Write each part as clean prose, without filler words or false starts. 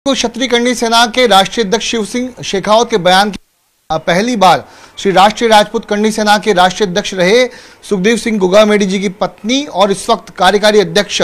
क्षत्रिय करणी सेना के राष्ट्रीय अध्यक्ष शिव सिंह शेखावत के बयान की पहली बार श्री राष्ट्रीय राजपूत करणी सेना के राष्ट्रीय अध्यक्ष रहे सुखदेव सिंह गोगामेडी जी की पत्नी और इस वक्त कार्यकारी अध्यक्ष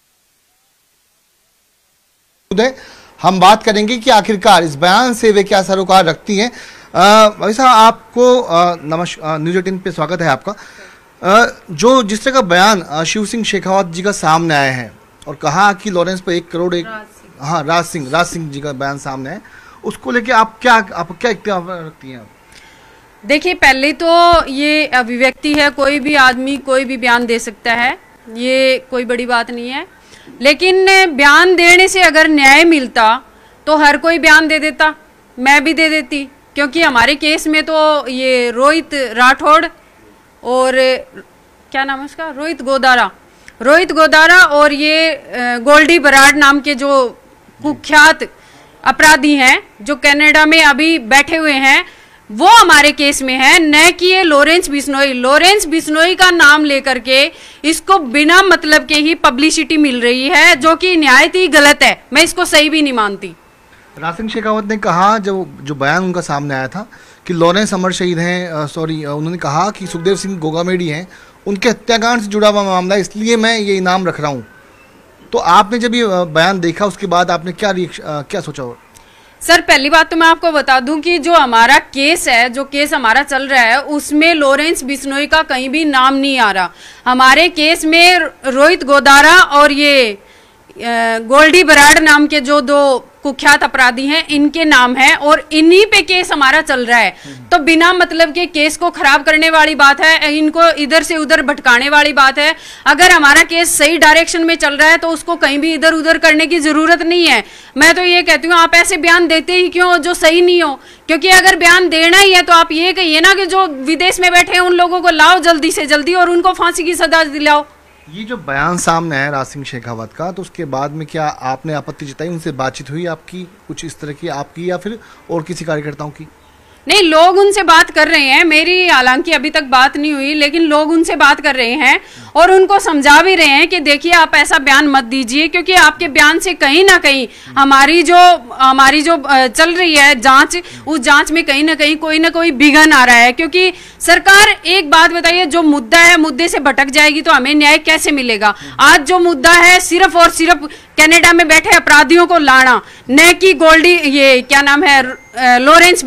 हम बात करेंगे कि आखिरकार इस बयान से वे क्या सरोकार रखती हैं। भाई साहब, आपको नमस्कार, न्यूज़ 18 पे स्वागत है आपका। जो जिस तरह का बयान शिव सिंह शेखावत जी का सामने आया है और कहा कि लॉरेंस पर 1 करोड़ राज सिंह जी का बयान सामने है, उसको लेके आप क्या इख्तिलाफ रखती हैं? देखिए, पहले तो ये अभिव्यक्ति है, कोई भी आदमी कोई भी बयान दे सकता है, ये कोई बड़ी बात नहीं है। लेकिन बयान देने से अगर न्याय मिलता तो हर कोई बयान दे देता, मैं भी दे देती, क्योंकि हमारे केस में तो ये रोहित राठौड़ और क्या नाम है उसका, रोहित गोदारा और ये गोल्डी बराड़ नाम के जो कुख्यात अपराधी हैं जो कनाडा में अभी बैठे हुए हैं, वो हमारे केस में है, न कि ये लॉरेंस बिश्नोई का नाम लेकर के इसको बिना मतलब के ही पब्लिसिटी मिल रही है, जो कि निहायत ही गलत है। मैं इसको सही भी नहीं मानती। राज सिंह शेखावत ने कहा, जो बयान उनका सामने आया था कि लॉरेंस अमर शहीद हैं, उन्होंने कहा कि सुखदेव सिंह गोगामेडी हैं, उनके हत्याकांड से जुड़ा हुआ मामला है, इसलिए मैं ये इनाम रख रहा हूँ। तो आपने जब ये बयान देखा उसके बाद आपने क्या सोचा? सर, पहली बात तो मैं आपको बता दूं कि जो हमारा केस है, जो केस हमारा चल रहा है, उसमें लॉरेंस बिश्नोई का कहीं भी नाम नहीं आ रहा। हमारे केस में रोहित गोदारा और ये गोल्डी बराड़ नाम के जो 2 कुख्यात अपराधी हैं, इनके नाम है और इन्हीं पे केस हमारा चल रहा है। तो बिना मतलब के केस को खराब करने वाली बात है, इनको इधर से उधर भटकाने वाली बात है। अगर हमारा केस सही डायरेक्शन में चल रहा है तो उसको कहीं भी इधर उधर करने की जरूरत नहीं है। मैं तो ये कहती हूँ, आप ऐसे बयान देते ही क्यों जो सही नहीं हो, क्योंकि अगर बयान देना ही है तो आप ये कहिए ना कि जो विदेश में बैठे हैं उन लोगों को लाओ जल्दी से जल्दी और उनको फांसी की सजा दिलाओ। ये जो बयान सामने है राज सिंह शेखावत का, तो उसके बाद में क्या आपने आपत्ति जताई? उनसे बातचीत हुई आपकी कुछ इस तरह की, आपकी या फिर और किसी कार्यकर्ताओं की? नहीं, लोग उनसे बात कर रहे हैं, मेरी हालांकि अभी तक बात नहीं हुई, लेकिन लोग उनसे बात कर रहे हैं और उनको समझा भी रहे हैं कि देखिए आप ऐसा बयान मत दीजिए, क्योंकि आपके बयान से कहीं ना कहीं हमारी जो चल रही है जांच, उस जांच में कहीं ना कोई विघ्न आ रहा है। क्योंकि सरकार, एक बात बताइए, जो मुद्दा है मुद्दे से भटक जाएगी तो हमें न्याय कैसे मिलेगा? आज जो मुद्दा है सिर्फ और सिर्फ कनाडा में बैठे अपराधियों को लाना, न कि गोल्डी, ये क्या नाम है, लॉरेंस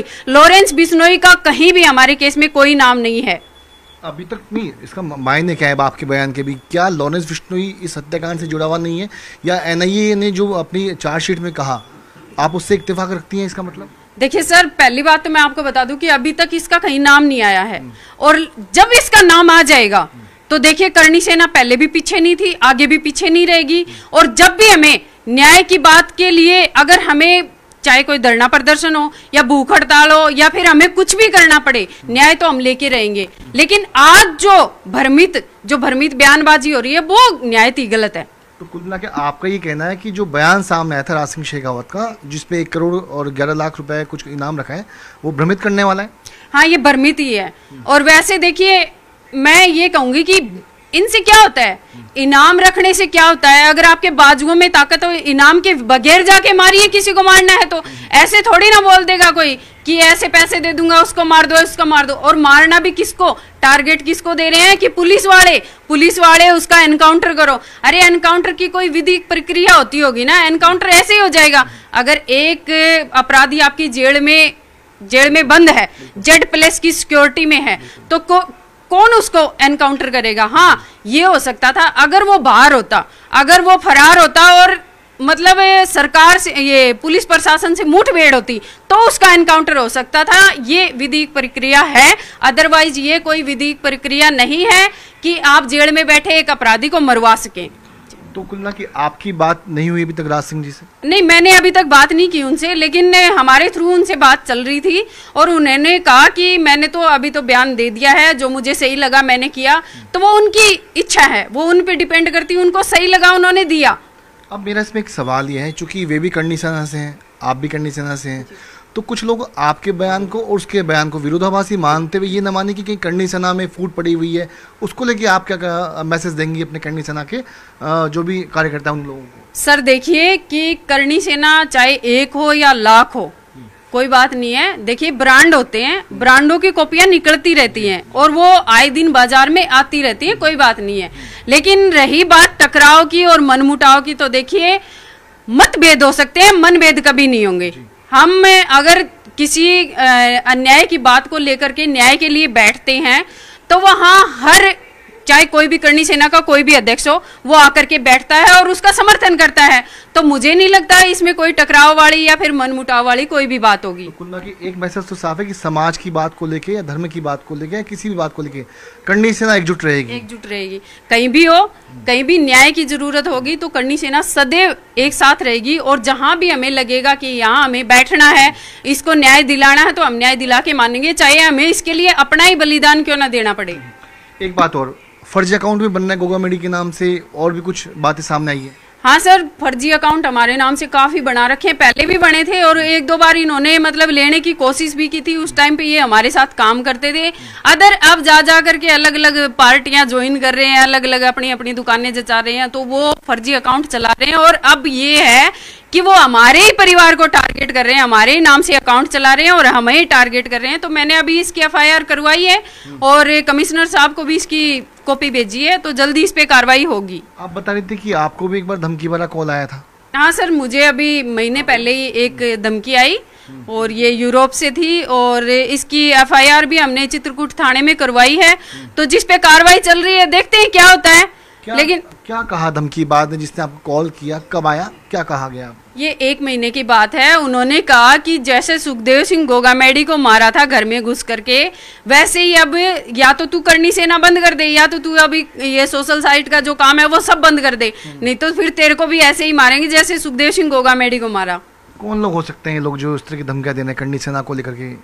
बिश्नोई का कहीं भी हमारे केस में कोई नाम नहीं है अभी तक। नहीं, इसका मायने क्या है आपके बयान के भी? क्या लॉरेंस बिश्नोई इस हत्याकांड से जुड़ा हुआ नहीं है, या एनआईए ने जो अपनी चार्जशीट में कहा आप उससे इत्तेफाक रखती हैं? इसका मतलब देखिए सर, पहली बात तो मैं आपको बता दूं कि अभी तक इसका कहीं नाम नहीं आया है, और जब इसका नाम आ जाएगा तो देखिए, करणी सेना पहले भी पीछे नहीं थी, आगे भी पीछे नहीं रहेगी। और जब भी हमें न्याय की बात के लिए, अगर हमें चाहे कोई धरना प्रदर्शन हो या भूख हड़ताल हो या फिर हमें कुछ भी करना पड़े, न्याय तो हम लेके रहेंगे। लेकिन आज जो भ्रमित बयानबाजी हो रही है वो न्यायत ही गलत है। तो कुल मिला के आपका ये कहना है कि जो बयान सामने आया था राज सिंह शेखावत का, जिसपे 1 करोड़ और 11 लाख रुपए कुछ इनाम रखा है, वो भ्रमित करने वाला है? हाँ, ये भ्रमित ही है। और वैसे देखिए, मैं ये कहूंगी कि इनसे क्या होता है, इनाम रखने से क्या होता है? अगर आपके बाजुओं में ताकत हो, इनाम के बगैर जाके मारिए, किसी को मारना है तो। ऐसे थोड़ी ना बोल देगा कोई कि ऐसे पैसे दे दूंगा, उसको मार दो, इसको मार दो। और मारना भी किसको, टारगेट किसको दे रहे हैं कि पुलिस वाले उसका एनकाउंटर करो। अरे एनकाउंटर की कोई विधिक प्रक्रिया होती होगी ना, एनकाउंटर ऐसे ही हो जाएगा। अगर एक अपराधी आपकी जेल में बंद है, Z+ की सिक्योरिटी में है, तो कौन उसको एनकाउंटर करेगा? हाँ, ये हो सकता था अगर वो बाहर होता, अगर वो फरार होता और मतलब सरकार से, ये पुलिस प्रशासन से मुठभेड़ होती, तो उसका एनकाउंटर हो सकता था। ये विधिक प्रक्रिया है, अदरवाइज ये कोई विधिक प्रक्रिया नहीं है कि आप जेल में बैठे एक अपराधी को मरवा सकें। तो कुल ना कि आपकी बात नहीं हुई अभी तक राज सिंह जी से? नहीं, मैंने अभी तक बात नहीं की उनसे, लेकिन हमारे थ्रू उनसे बात चल रही थी और उन्होंने कहा कि मैंने तो अभी तो बयान दे दिया है, जो मुझे सही लगा मैंने किया। तो वो उनकी इच्छा है, वो उन पे डिपेंड करती है, उनको सही लगा उन्होंने दिया। अब मेरा इसमें एक सवाल ये है, चूंकि वे भी करणी सेना से हैं, आप भी करणी सेना से हैं, तो कुछ लोग आपके बयान को और उसके बयान को विरोधाभासी मानते हुए ये न माने कि कहीं करणी सेना में फूट पड़ी हुई है, उसको लेके आप क्या मैसेज देंगी अपने करणी सेना के जो भी कार्यकर्ता उन लोगों को? सर देखिए कि करणी सेना चाहे 1 हो या लाख हो, कोई बात नहीं है। देखिए ब्रांड होते हैं, ब्रांडों की कॉपियां निकलती रहती हैं और वो आए दिन बाजार में आती रहती हैं, कोई बात नहीं है। लेकिन रही बात टकराव की और मनमुटाव की, तो देखिए मतभेद हो सकते हैं, मनभेद कभी नहीं होंगे। हम अगर किसी अन्याय की बात को लेकर के न्याय के लिए बैठते हैं तो वहां हर, चाहे कोई भी करणी सेना का कोई भी अध्यक्ष हो, वो आकर के बैठता है और उसका समर्थन करता है। तो मुझे नहीं लगता इसमें कोई टकराव वाली या फिर मनमुटाव वाली कोई भी बात होगी। तो कुल मिला के एक मैसेज तो साफ है कि समाज की बात को लेके या धर्म की बात को लेके या किसी भी बात को लेके करणी सेना एकजुट रहेगी। एकजुट रहेगी, कहीं भी हो, कहीं भी न्याय की जरूरत होगी तो करणी सेना सदैव एक साथ रहेगी। और जहां भी हमें लगेगा कि यहाँ हमें बैठना है, इसको न्याय दिलाना है, तो हम न्याय दिला के मानेंगे, चाहे हमें इसके लिए अपना ही बलिदान क्यों ना देना पड़े। एक बात और, फर्जी अकाउंट भी बनना है गोगा मेडी के नाम से, और भी कुछ बातें सामने आई है? हाँ सर, फर्जी अकाउंट हमारे नाम से काफी बना रखे हैं, पहले भी बने थे और 1-2 बार इन्होंने मतलब लेने की कोशिश भी की थी। उस टाइम पे ये हमारे साथ काम करते थे। अब जा करके अलग अलग पार्टियां ज्वाइन कर रहे हैं, अलग अलग अपनी अपनी दुकानें जचा रहे हैं, तो वो फर्जी अकाउंट चला रहे हैं। और अब ये है कि वो हमारे ही परिवार को टारगेट कर रहे हैं, हमारे ही नाम से अकाउंट चला रहे हैं और हमें ही टारगेट कर रहे हैं। तो मैंने अभी इसकी FIR करवाई है और कमिश्नर साहब को भी इसकी कॉपी भेजी है, तो जल्दी इस पे कार्रवाई होगी। आप बता रहे थे कि आपको भी एक बार धमकी वाला कॉल आया था? हाँ सर, मुझे अभी महीने पहले ही एक धमकी आई और ये यूरोप से थी और इसकी FIR भी हमने चित्रकूट थाने में करवाई है, तो जिस पे कार्रवाई चल रही है, देखते हैं क्या होता है। लेकिन क्या कहा धमकी बाद में जिसने आपको कॉल किया, कब आया, क्या कहा गया? ये 1 महीने की बात है। उन्होंने कहा कि जैसे सुखदेव सिंह गोगामेडी को मारा था घर में घुस करके, वैसे ही अब या तो तू करणी सेना बंद कर दे, या तो तू अभी ये सोशल साइट का जो काम है वो सब बंद कर दे, नहीं तो फिर तेरे को भी ऐसे ही मारेंगे जैसे सुखदेव सिंह गोगामेडी को मारा। कौन लोग हो सकते हैं लोग जो इस तरह की धमकियां देने करणी सेना को लेकर के?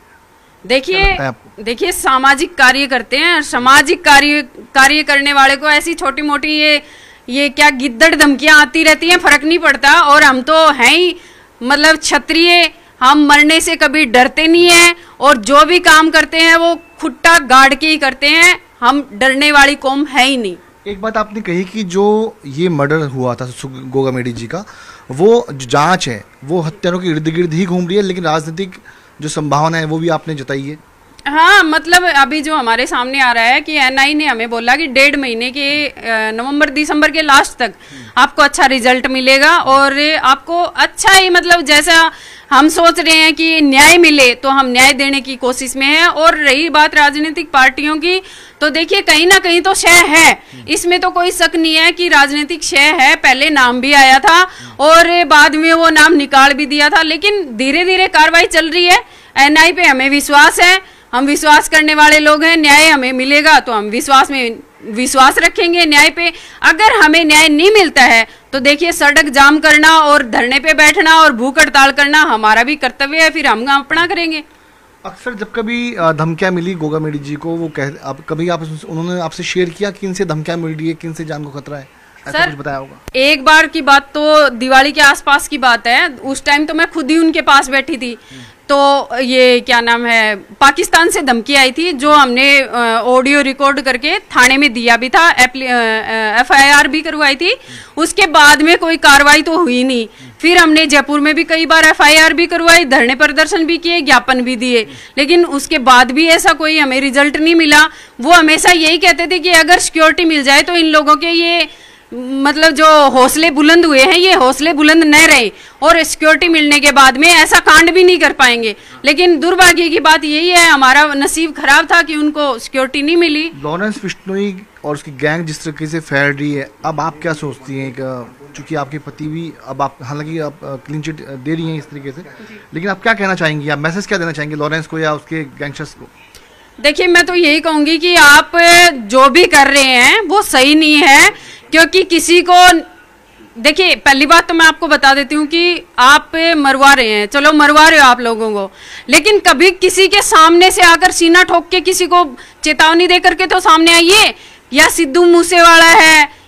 देखिए सामाजिक कार्य करते हैं, सामाजिक कार्य करने वाले को ऐसी छोटी मोटी ये क्या गिद्दड़ धमकियां आती रहती हैं, फर्क नहीं पड़ता। और हम तो हैं ही मतलब क्षत्रिय, हम मरने से कभी डरते नहीं है और जो भी काम करते हैं वो खुट्टा गाड़ के ही करते हैं, हम डरने वाली कौम है ही नहीं। एक बात आपने कही कि जो ये मर्डर हुआ था गोगामेडी जी का, वो जो जांच है वो हत्यारों के इर्द गिर्द ही घूम रही है, लेकिन राजनीतिक जो संभावना है वो भी आपने जताई है। हाँ, मतलब अभी जो हमारे सामने आ रहा है कि NI ने हमें बोला कि 1.5 महीने के नवंबर दिसंबर के लास्ट तक आपको अच्छा रिजल्ट मिलेगा और आपको अच्छा ही, मतलब जैसा हम सोच रहे हैं कि न्याय मिले, तो हम न्याय देने की कोशिश में हैं। और रही बात राजनीतिक पार्टियों की, तो देखिए कहीं ना कहीं तो शय है, इसमें तो कोई शक नहीं है कि राजनीतिक शय है। पहले नाम भी आया था और बाद में वो नाम निकाल भी दिया था, लेकिन धीरे धीरे कार्रवाई चल रही है। NI पे हमें विश्वास है, हम विश्वास करने वाले लोग हैं, न्याय हमें मिलेगा तो हम विश्वास रखेंगे न्याय पे। अगर हमें न्याय नहीं मिलता है तो देखिए सड़क जाम करना और धरने पे बैठना और भूख हड़ताल करना हमारा भी कर्तव्य है, फिर हम अपना करेंगे। अक्सर जब कभी धमकियां मिली गोगामेडी जी को, वो उन्होंने आपसे शेयर किया कि इनसे धमकियां मिल रही है, कि इनसे जान को खतरा है, ऐसा कुछ बताया होगा? एक बार की बात तो दिवाली के आसपास की बात है, उस टाइम तो मैं खुद ही उनके पास बैठी थी, तो ये क्या नाम है, पाकिस्तान से धमकी आई थी जो हमने ऑडियो रिकॉर्ड करके थाने में दिया भी था, FIR भी करवाई थी। उसके बाद में कोई कार्रवाई तो हुई नहीं। फिर हमने जयपुर में भी कई बार FIR भी करवाई, धरने प्रदर्शन भी किए, ज्ञापन भी दिए, लेकिन उसके बाद भी ऐसा कोई हमें रिजल्ट नहीं मिला। वो हमेशा यही कहते थे कि अगर सिक्योरिटी मिल जाए तो इन लोगों के ये मतलब जो हौसले बुलंद हुए हैं ये हौसले बुलंद न रहे और सिक्योरिटी मिलने के बाद में ऐसा कांड भी नहीं कर पाएंगे। लेकिन दुर्भाग्य की बात यही है, हमारा नसीब खराब था कि उनको सिक्योरिटी नहीं मिली। लॉरेंस बिश्नोई और उसकी गैंग जिस तरीके से फैल रही है, अब आप क्या सोचती हैं? चूंकि आपके पति भी अब आप हालांकि आप क्लीन चिट दे रही हैं इस तरीके से, लेकिन आप क्या कहना चाहेंगी, आप मैसेज क्या देना चाहेंगे लॉरेंस को या उसके गैंगस्टर्स को? देखिए मैं तो यही कहूंगी कि आप जो भी कर रहे हैं वो सही नहीं है, क्योंकि किसी को देखिए पहली बात तो मैं आपको बता देती हूँ कि आप मरवा रहे हैं, चलो मरवा रहे हो आप लोगों को, लेकिन कभी किसी के सामने से आकर सीना ठोक के किसी को चेतावनी दे करके तो सामने आइए। या सिद्धू मूसेवाला है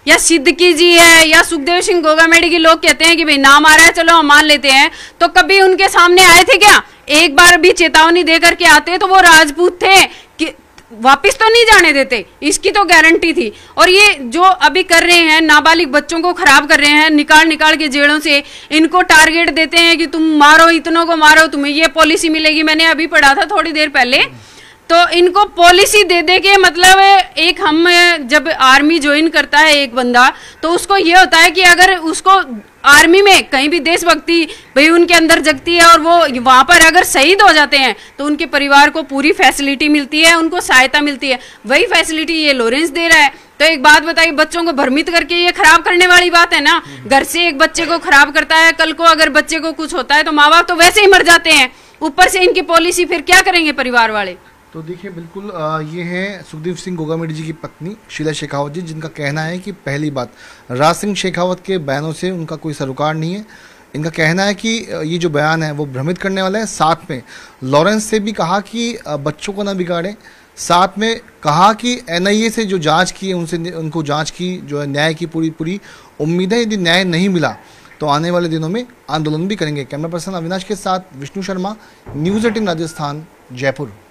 या सिद्दीकी जी है या सुखदेव सिंह गोगामेडी के लोग कहते हैं कि भाई नाम आ रहा है चलो हम मान लेते हैं, तो कभी उनके सामने आए थे क्या? एक बार भी चेतावनी देकर के आते तो वो राजपूत थे कि वापिस तो नहीं जाने देते, इसकी तो गारंटी थी। और ये जो अभी कर रहे हैं, नाबालिग बच्चों को खराब कर रहे हैं, निकाल निकाल के जेलों से इनको टारगेट देते हैं कि तुम मारो, इतनों को मारो, तुम्हें ये पॉलिसी मिलेगी। मैंने अभी पढ़ा था थोड़ी देर पहले, तो इनको पॉलिसी दे दे के मतलब एक हम जब आर्मी ज्वाइन करता है एक बंदा, तो उसको ये होता है कि अगर उसको आर्मी में कहीं भी देशभक्ति भाई उनके अंदर जगती है और वो वहां पर अगर शहीद हो जाते हैं तो उनके परिवार को पूरी फैसिलिटी मिलती है, उनको सहायता मिलती है। वही फैसिलिटी ये लॉरेंस दे रहा है। तो एक बात बताइए, बच्चों को भ्रमित करके ये खराब करने वाली बात है ना। घर से एक बच्चे को खराब करता है, कल को अगर बच्चे को कुछ होता है तो माँ बाप तो वैसे ही मर जाते हैं, ऊपर से इनकी पॉलिसी, फिर क्या करेंगे परिवार वाले? तो देखिए बिल्कुल ये हैं सुखदेव सिंह गोगामेडी जी की पत्नी शीला शेखावत जी, जिनका कहना है कि पहली बात, राज सिंह शेखावत के बयानों से उनका कोई सरोकार नहीं है। इनका कहना है कि ये जो बयान है वो भ्रमित करने वाला है। साथ में लॉरेंस से भी कहा कि बच्चों को ना बिगाड़ें, साथ में कहा कि NIA से जो जांच की है उनसे उनको जांच की जो है न्याय की पूरी उम्मीद है। यदि न्याय नहीं मिला तो आने वाले दिनों में आंदोलन भी करेंगे। कैमरा पर्सन अविनाश के साथ विष्णु शर्मा, न्यूज़ 18 राजस्थान, जयपुर।